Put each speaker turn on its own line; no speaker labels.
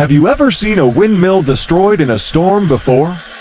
Have you ever seen a windmill destroyed in a storm before?